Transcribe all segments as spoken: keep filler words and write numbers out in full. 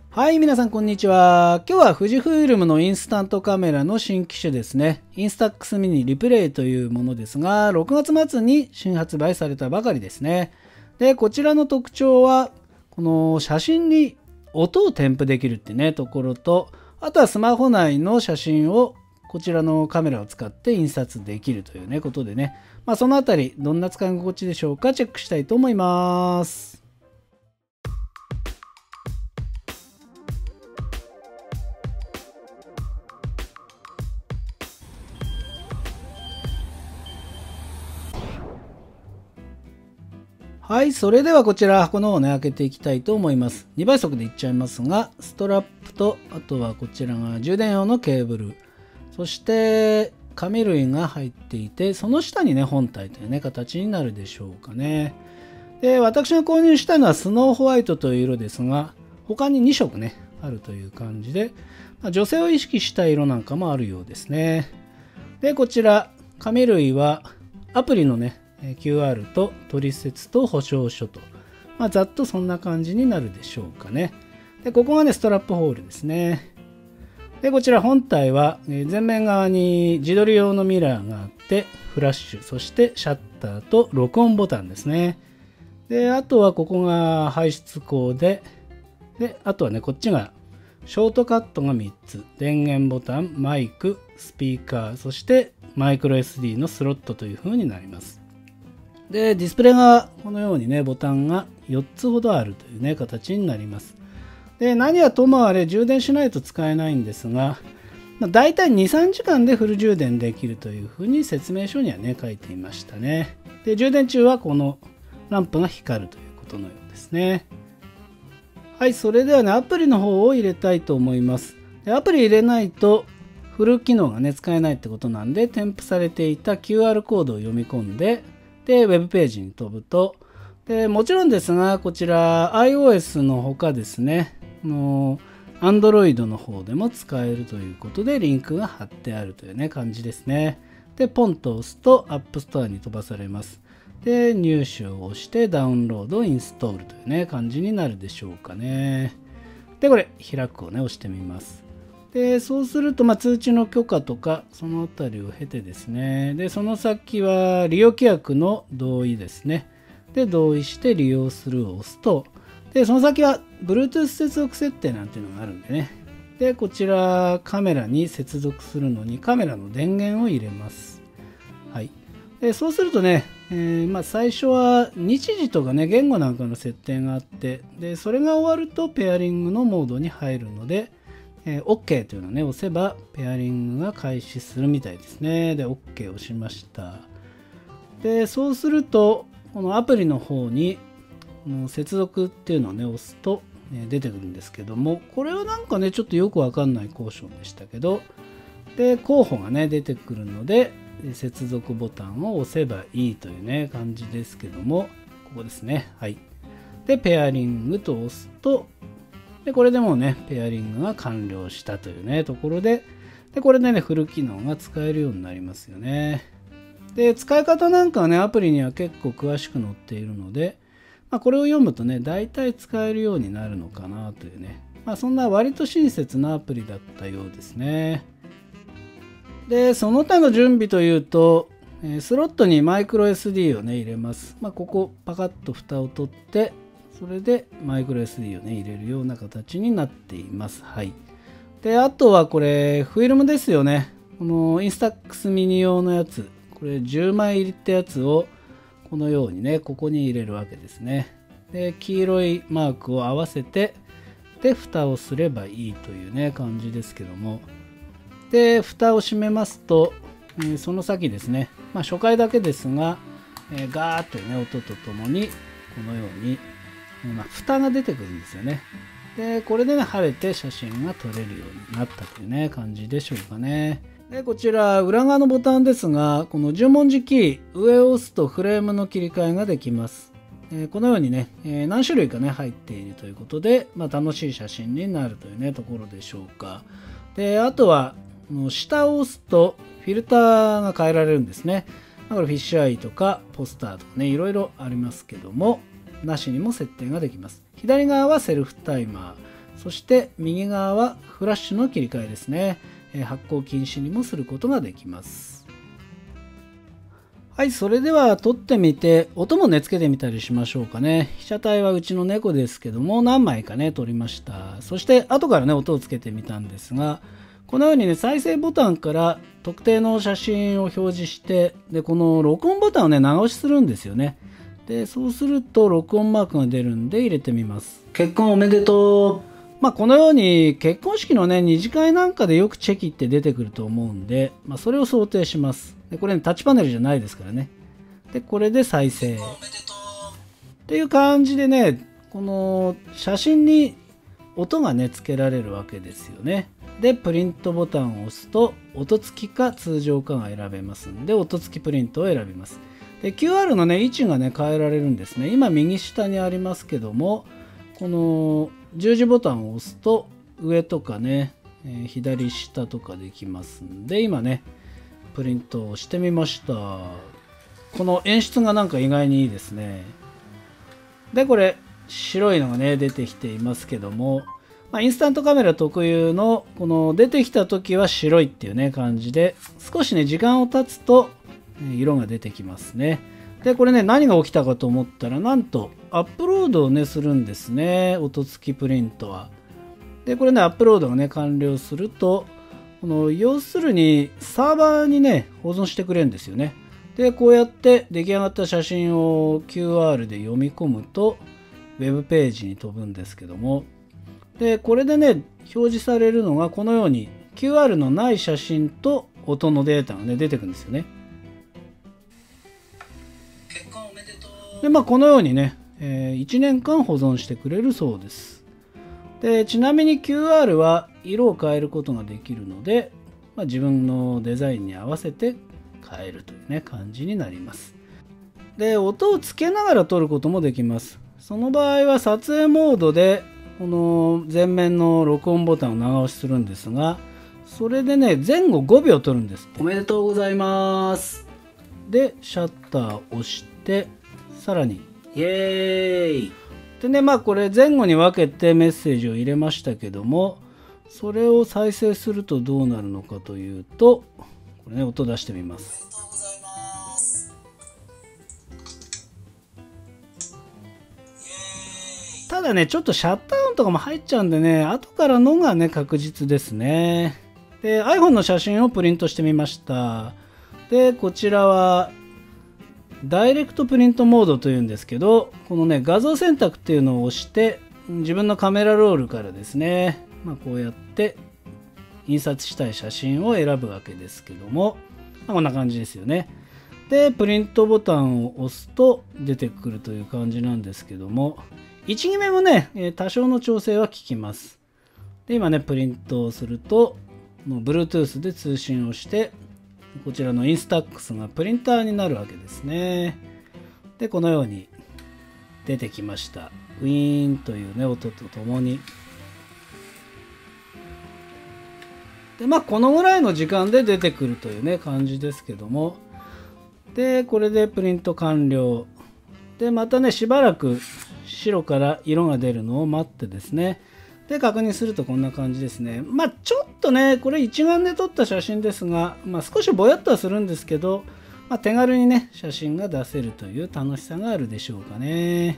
はい、皆さんこんにちは。今日は富士フイルムのインスタントカメラの新機種ですね。インスタックスミニリプレイというものですが、ろくがつ末に新発売されたばかりですね。で、こちらの特徴は、この写真に音を添付できるってね、ところと、あとはスマホ内の写真をこちらのカメラを使って印刷できるというね、ことでね。まあそのあたり、どんな使い心地でしょうか、チェックしたいと思います。はい、それではこちら箱の方をね、開けていきたいと思います。にばい速でいっちゃいますが、ストラップと、あとはこちらが充電用のケーブル、そして紙類が入っていて、その下にね、本体というね、形になるでしょうかね。で、私が購入したのはスノーホワイトという色ですが、他ににしょくね、あるという感じで、まあ、女性を意識した色なんかもあるようですね。で、こちら、紙類はアプリのね、キューアール と取説と保証書と、まあ、ざっとそんな感じになるでしょうかね。で、ここがね、ストラップホールですね。で、こちら本体は前面側に自撮り用のミラーがあって、フラッシュ、そしてシャッターと録音ボタンですね。で、あとはここが排出口で、で、あとはね、こっちがショートカットがみっつ、電源ボタン、マイク、スピーカー、そしてマイクロ エスディー のスロットという風になります。で、ディスプレイがこのようにね、ボタンがよっつほどあるというね、形になります。で、何はともあれ充電しないと使えないんですが、まあ、大体に、さんじかんでフル充電できるというふうに説明書にはね、書いていましたね。で、充電中はこのランプが光るということのようですね。はい、それではね、アプリの方を入れたいと思います。で、アプリ入れないとフル機能がね、使えないってことなんで、添付されていた キューアール コードを読み込んで、で、ウェブページに飛ぶと、で、もちろんですが、こちら iOS の他ですね、の Android の方でも使えるということで、リンクが貼ってあるというね、感じですね。で、ポンと押すと App Store に飛ばされます。で、入手を押してダウンロード、インストールというね、感じになるでしょうかね。で、これ、開くをね、押してみます。で、そうすると、まあ、通知の許可とか、そのあたりを経てですね。で、その先は、利用規約の同意ですね。で、同意して利用するを押すと、で、その先は、Bluetooth 接続設定なんていうのがあるんでね。で、こちら、カメラに接続するのに、カメラの電源を入れます。はい。で、そうするとね、えー、まあ、最初は、日時とかね、言語なんかの設定があって、で、それが終わると、ペアリングのモードに入るので、えー、OK というのをね、押せばペアリングが開始するみたいですね。で、OK を押しました。で、そうすると、このアプリの方に、接続っていうのをね、押すと、ね、出てくるんですけども、これはなんかね、ちょっとよくわかんないコーションでしたけど、で、候補がね、出てくるので、接続ボタンを押せばいいというね、感じですけども、ここですね。はい。で、ペアリングと押すと、で、これでもうね、ペアリングが完了したというね、ところで、で、これでね、フル機能が使えるようになりますよね。で、使い方なんかはね、アプリには結構詳しく載っているので、まあ、これを読むとね、大体使えるようになるのかなというね、まあ、そんな割と親切なアプリだったようですね。で、その他の準備というと、スロットにマイクロ エスディー をね、入れます。まあ、ここ、パカッと蓋を取って、それでマイクロ エスディー をね、入れるような形になっています。はい。で、あとはこれ、フィルムですよね。このインスタックスミニ用のやつ。これじゅうまい入りってやつを、このようにね、ここに入れるわけですね。で、黄色いマークを合わせて、で、蓋をすればいいというね、感じですけども。で、蓋を閉めますと、えー、その先ですね。まあ、初回だけですが、えー、ガーッとね、音とともに、このように、まあ、蓋が出てくるんですよね。で、これでね、晴れて写真が撮れるようになったというね、感じでしょうかね。で、こちら、裏側のボタンですが、この十文字キー、上を押すとフレームの切り替えができます。えー、このようにね、えー、何種類かね、入っているということで、まあ、楽しい写真になるというね、ところでしょうか。で、あとは、下を押すと、フィルターが変えられるんですね。だからフィッシュアイとか、ポスターとかね、いろいろありますけども、なしにも設定ができます。左側はセルフタイマー、 そして右側はフラッシュの切り替えですね。発光禁止にもすることができます。はい、それでは撮ってみて音もねつけてみたりしましょうかね。被写体はうちの猫ですけども何枚かね撮りました。そして後からね音をつけてみたんですが、このようにね再生ボタンから特定の写真を表示して、でこの録音ボタンをね長押しするんですよね。でそうすると録音マークが出るんで入れてみます。結婚おめでとう。まあこのように結婚式のね二次会なんかでよくチェキって出てくると思うんで、まあ、それを想定します。でこれ、ね、タッチパネルじゃないですからね。でこれで再生っていう感じでね、この写真に音がねつけられるわけですよね。でプリントボタンを押すと音付きか通常かが選べますんで、音付きプリントを選びます。で キューアール のね位置がね変えられるんですね。今右下にありますけども、この十字ボタンを押すと上とかね、えー、左下とかできますんで、今ねプリントをしてみました。この演出がなんか意外にいいですね。でこれ白いのがね出てきていますけども、まあ、インスタントカメラ特有のこの出てきた時は白いっていうね感じで、少しね時間を経つと色が出てきますね。でこれね何が起きたかと思ったら、なんとアップロードをねするんですね、音付きプリントは。でこれねアップロードがね完了すると、この要するにサーバーにね保存してくれるんですよね。でこうやって出来上がった写真を キューアール で読み込むとウェブページに飛ぶんですけども、でこれでね表示されるのがこのように キューアール のない写真と音のデータがね出てくるんですよね。でまあこのようにね、えー、いちねんかん保存してくれるそうです。でちなみに キューアール は色を変えることができるので、まあ、自分のデザインに合わせて変えるというね感じになります。で音をつけながら撮ることもできます。その場合は撮影モードでこの前面の録音ボタンを長押しするんですが、それでね前後ごびょう撮るんですって。おめでとうございます。でシャッターを押してさらにイエーイでね、まあこれ前後に分けてメッセージを入れましたけども、それを再生するとどうなるのかというと、これね音出してみます。ただねちょっとシャッター音とかも入っちゃうんでね、後からのがね確実ですね。で iPhone の写真をプリントしてみました。でこちらはダイレクトプリントモードというんですけど、このね画像選択っていうのを押して自分のカメラロールからですね、まあ、こうやって印刷したい写真を選ぶわけですけども、まあ、こんな感じですよね。でプリントボタンを押すと出てくるという感じなんですけども、位置決めもね多少の調整は効きます。で今ねプリントをするともう Bluetooth で通信をして、こちらのインスタックスがプリンターになるわけですね。でこのように出てきました。ウィーンというね音とともに。でまあこのぐらいの時間で出てくるというね感じですけども、でこれでプリント完了で、またねしばらく白から色が出るのを待ってですね、で確認するとこんな感じですね。まあちょっとねこれ一眼で撮った写真ですが、まあ、少しぼやっとはするんですけど、まあ、手軽にね写真が出せるという楽しさがあるでしょうかね。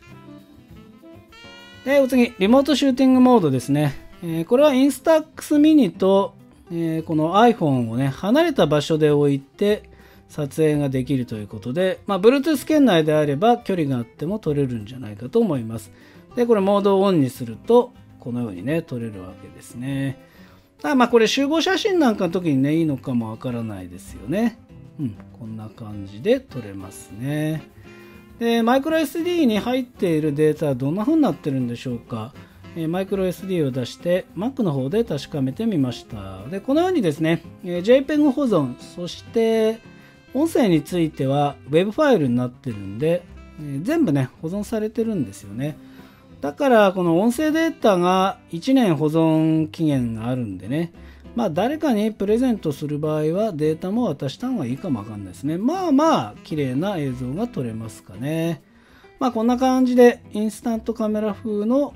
でお次リモートシューティングモードですね。えー、これは Instax Mini と、えー、この iPhone をね離れた場所で置いて撮影ができるということで、まあ、Bluetooth 圏内であれば距離があっても撮れるんじゃないかと思います。でこれモードをオンにするとこのようにね撮れるわけですね。だまあこれ集合写真なんかの時にねいいのかもわからないですよね。うん、こんな感じで撮れますね。でマイクロ エスディー に入っているデータはどんな風になってるんでしょうか。えマイクロ エスディー を出して Mac の方で確かめてみました。でこのようにですね JPEG 保存、そして音声については Web ファイルになってるんで、え全部ね保存されてるんですよね。だからこの音声データがいちねん保存期限があるんでね、まあ誰かにプレゼントする場合はデータも渡した方がいいかもわかんないですね。まあまあ綺麗な映像が撮れますかね。まあこんな感じでインスタントカメラ風の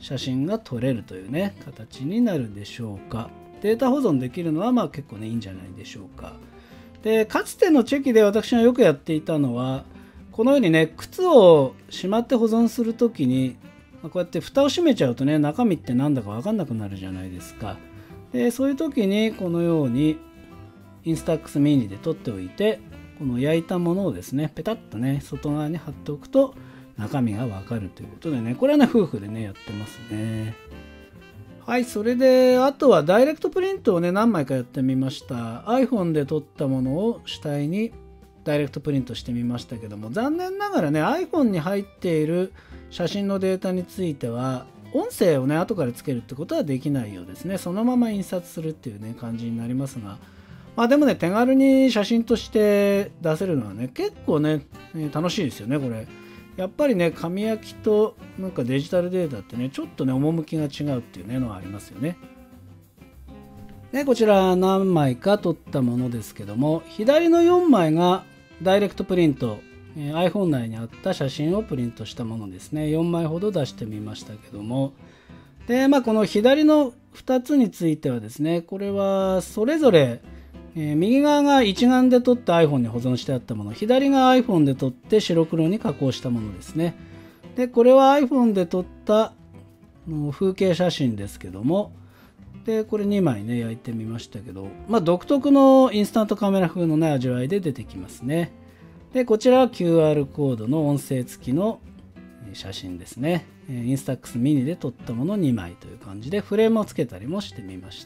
写真が撮れるというね形になるでしょうか。データ保存できるのはまあ結構ねいいんじゃないでしょうか。でかつてのチェキで私がよくやっていたのはこのようにね靴をしまって保存するときにこうやって蓋を閉めちゃうとね中身ってなんだか分かんなくなるじゃないですか。でそういう時にこのようにインスタックスミニで取っておいてこの焼いたものをですねペタッとね外側に貼っておくと中身が分かるということでねこれはね夫婦でねやってますね。はい、それであとはダイレクトプリントをね何枚かやってみました。 iPhone で撮ったものを主体にダイレクトプリントしてみましたけども残念ながらね iPhone に入っている写真のデータについては音声をね後からつけるってことはできないようですね。そのまま印刷するっていうね感じになりますが、まあでもね手軽に写真として出せるのはね結構ね楽しいですよね。これやっぱりね紙焼きとなんかデジタルデータってねちょっとね趣が違うっていうねのはありますよね。でこちら何枚か撮ったものですけども左のよんまいがダイレクトプリント、えー、iPhone 内にあった写真をプリントしたものですね。よんまいほど出してみましたけどもで、まあ、この左のふたつについてはですねこれはそれぞれ、えー、右側が一眼で撮った iPhone に保存してあったもの左が iPhone で撮って白黒に加工したものですね。でこれは iPhone で撮った風景写真ですけどもでこれにまいね焼いてみましたけど、まあ、独特のインスタントカメラ風のね味わいで出てきますね。でこちらは キューアール コードの音声付きの写真ですね。インスタックスミニで撮ったものにまいという感じでフレームをつけたりもしてみました。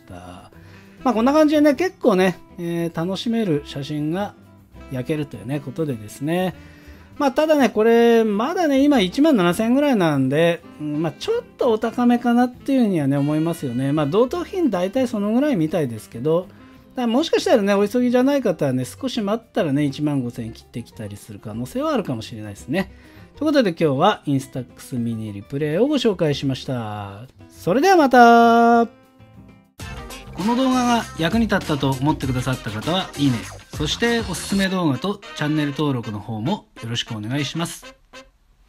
まあこんな感じでね結構ね、えー、楽しめる写真が焼けるというねことでですねまあただねこれまだね今いちまんななせんえんぐらいなんで、まあ、ちょっとお高めかなっていうふうにはね思いますよね。まあ同等品大体そのぐらいみたいですけどだからもしかしたらねお急ぎじゃない方はね少し待ったらねいちまんごせんえん切ってきたりする可能性はあるかもしれないですね。ということで今日はインスタックスミニリプレイをご紹介しました。それではまた。この動画が役に立ったと思ってくださった方はいいね、そしておすすめ動画とチャンネル登録の方もよろしくお願いします。